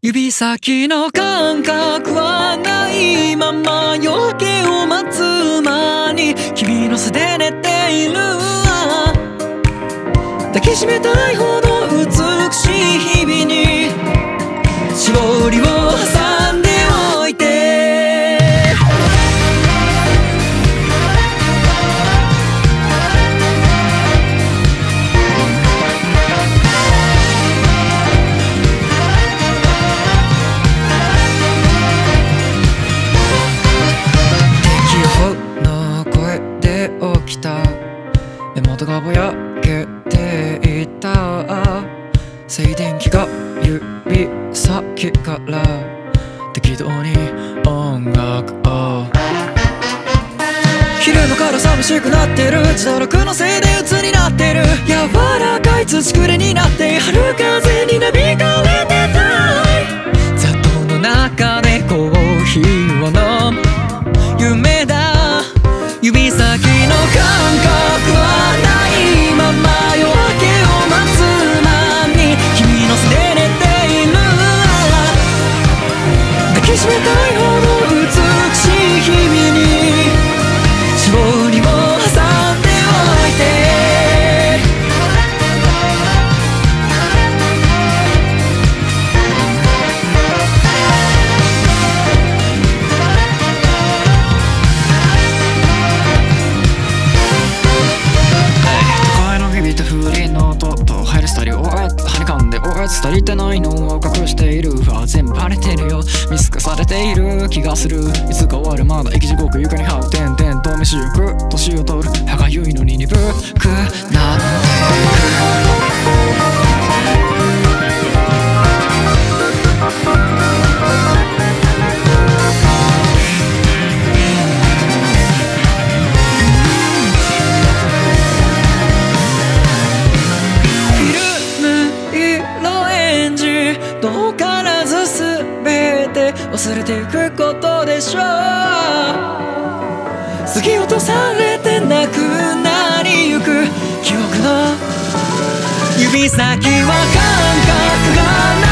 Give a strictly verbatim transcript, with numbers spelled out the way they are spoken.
指先の感覚はないまま夜明けを待つ間に君の背で寝ているわ。抱きしめたいほど美しい日々にしおりを挟んでおいて、天気予報の声で起きた目元がぼやけていた静電気が指先から適当に音楽を、昼間から寂しくなってる自動録のせいで鬱になってる柔らかい土くれになって春風になびかれてたい。雑踏の中でコーヒーを飲む夢だ。指先の感覚はないまま夜明けを待つ間に君の背で寝ているわ。抱きしめたいほど美しい日々にしおりを挟んでおいて、足りてないのを隠しているわ。全部バレてるよ、見透かされている気がする。いつか終わるまだ生き地獄床に這う点々と飯行く年を取る歯がゆいのに鈍くなっていく。遠からず全て忘れていくことでしょう。過ぎ落とされてなくなりゆく記憶の指先は感覚がない